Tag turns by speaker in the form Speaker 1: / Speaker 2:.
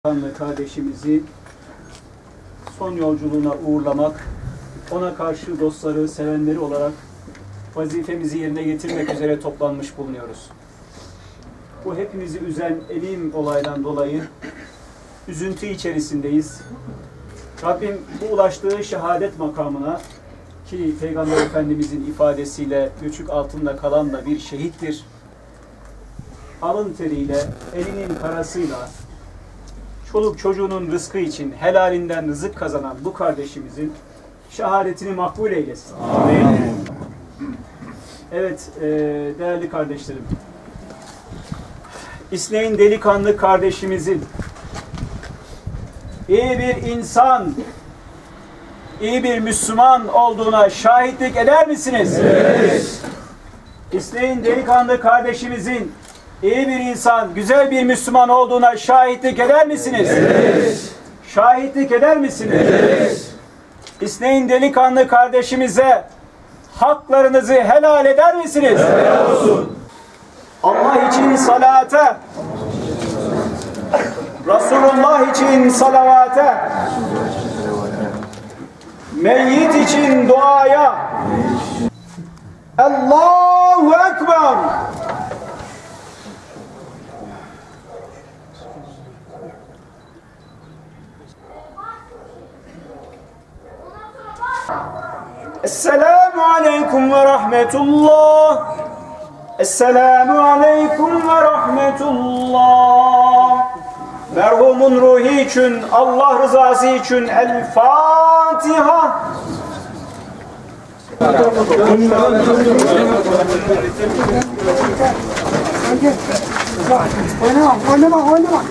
Speaker 1: Kardeşimizi son yolculuğuna uğurlamak, ona karşı dostları, sevenleri olarak vazifemizi yerine getirmek üzere toplanmış bulunuyoruz. Bu hepimizi üzen elim olaydan dolayı üzüntü içerisindeyiz. Rabbim bu ulaştığı şehadet makamına, ki Peygamber Efendimizin ifadesiyle göçük altında kalan da bir şehittir, alın teriyle, elinin parasıyla, çoluk çocuğunun rızkı için helalinden rızık kazanan bu kardeşimizin şehadetini makbul eylesin. Amin. Evet, değerli kardeşlerim, İsneyn delikanlı kardeşimizin iyi bir insan, iyi bir Müslüman olduğuna şahitlik eder misiniz? Evet. İsneyn delikanlı kardeşimizin iyi bir insan, güzel bir Müslüman olduğuna şahitlik eder misiniz? Evet. Şahitlik eder misiniz? Evet. İsneyn delikanlı kardeşimize haklarınızı helal eder misiniz? Helal olsun. Allah için salate, Resulullah için salavate, meyyit için duaya, Allahu Ekber. Esselamu aleyküm ve rahmetullah. Esselamu aleyküm ve rahmetullah. Merhumun ruhi için, Allah rızası için El Fatiha. Oynama.